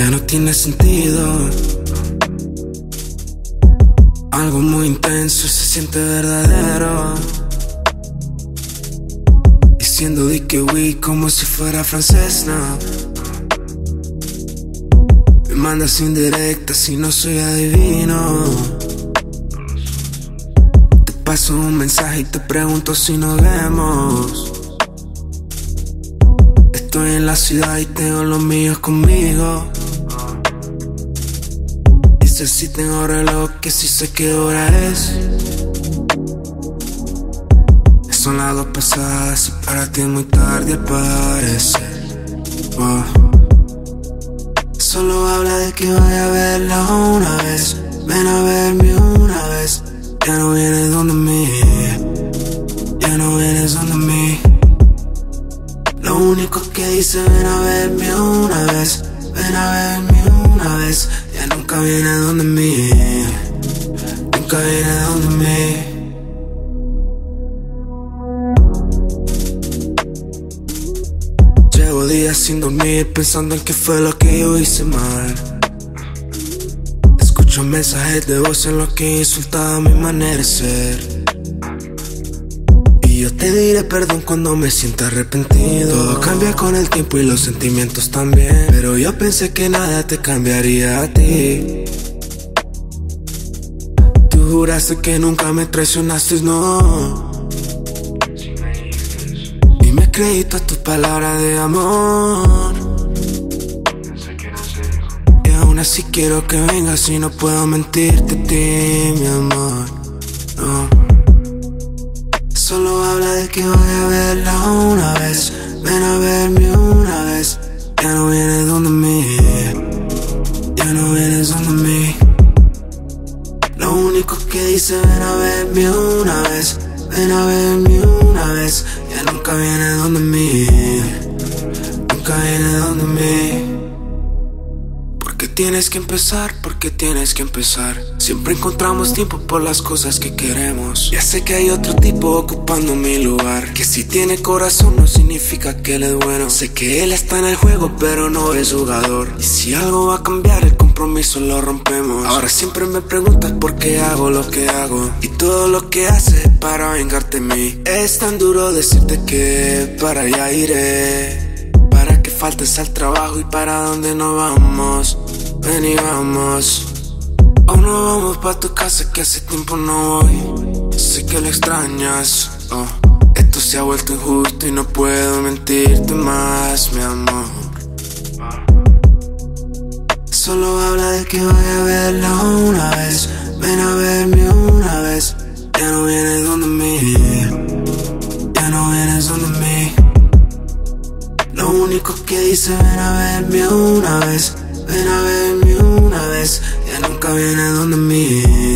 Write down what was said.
ya no tiene sentido. Algo muy intenso se siente verdadero. Diciendo di que oui como si fuera francés, no. Me mandas indirectas y no soy adivino. Te paso un mensaje y te pregunto si nos vemos. Estoy en la ciudad y tengo los míos conmigo. Dice si tengo reloj, que si sé qué hora es. Son las 2 pasadas y para ti es muy tarde al parecer. Solo habla de que vaya a verla una vez. Ven a verme una vez. Ya no vienes donde mí. Ya no vienes donde mí. Lo único que dice ven a verme una vez. Ven a verme una vez. Ya nunca viene donde mí. Nunca viene donde mí. Llevo días sin dormir pensando en qué fue lo que yo hice mal. Escucho mensajes de voz en los que insultaba mi manera de ser. Y yo te diré perdón cuando me sienta arrepentido. Todo cambia con el tiempo y los sentimientos también. Pero yo pensé que nada te cambiaría a ti. Tú juraste que nunca me traicionaste, no. Y me creí todas tus palabras de amor. Y aún así quiero que vengas y no puedo mentirte a ti, mi amor, no. Solo habla de que vaya a verla una vez. Ven a verme una vez. Ya no vienes donde mí. Ya no vienes donde mí. Lo único que dice ven a verme una vez. Ven a verme una vez. Ya nunca viene donde mí. Nunca viene donde mí. Porque tienes que empezar, porque tienes que empezar. Siempre encontramos tiempo por las cosas que queremos. Ya sé que hay otro tipo ocupando mi lugar, que si tiene corazón no significa que él es bueno. Sé que él está en el juego pero no es jugador. Y si algo va a cambiar el compromiso lo rompemos. Ahora siempre me preguntas por qué hago lo que hago. Y todo lo que haces para vengarte de mí. Es tan duro decirte que para allá iré. Para que faltes al trabajo y para dónde nos vamos. Ven y vamos. Aún no vamos pa' tu casa que hace tiempo no voy. Sé que lo extrañas, oh. Esto se ha vuelto injusto y no puedo mentirte más, mi amor. Solo habla de que vaya a verla una vez. Ven a verme una vez. Ya no vienes donde mí. Ya no vienes donde mí. Lo único que dice ven a verme una vez. Ven a verme una vez. Ya nunca viene donde mí.